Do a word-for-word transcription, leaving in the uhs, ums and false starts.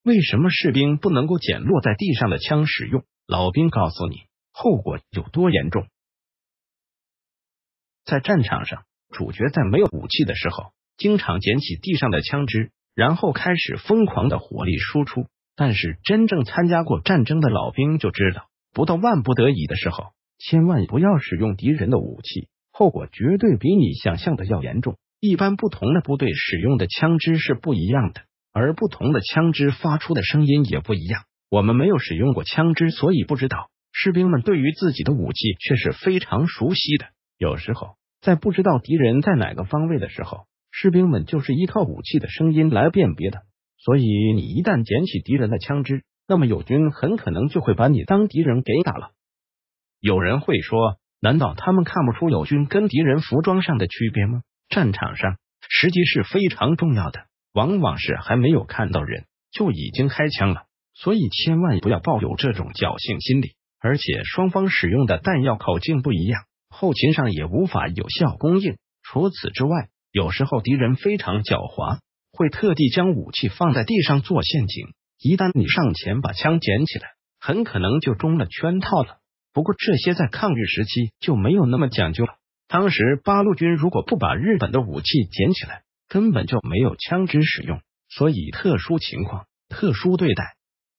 为什么士兵不能够捡落在地上的枪使用？老兵告诉你，后果有多严重。在战场上，主角在没有武器的时候，经常捡起地上的枪支，然后开始疯狂的火力输出。但是真正参加过战争的老兵就知道，不到万不得已的时候，千万不要使用敌人的武器，后果绝对比你想象的要严重。一般不同的部队使用的枪支是不一样的，而不同的枪支发出的声音也不一样。我们没有使用过枪支，所以不知道。士兵们对于自己的武器却是非常熟悉的。有时候，在不知道敌人在哪个方位的时候，士兵们就是依靠武器的声音来辨别的。所以你一旦捡起敌人的枪支，那么友军很可能就会把你当敌人给打了。有人会说，难道他们看不出友军跟敌人服装上的区别吗？战场上时机是非常重要的，往往是还没有看到人就已经开枪了，所以千万不要抱有这种侥幸心理。而且双方使用的弹药口径不一样，后勤上也无法有效供应。除此之外，有时候敌人非常狡猾，会特地将武器放在地上做陷阱，一旦你上前把枪捡起来，很可能就中了圈套了。不过这些在抗日时期就没有那么讲究了。当时八路军如果不把日本的武器捡起来，根本就没有枪支使用，所以特殊情况特殊对待。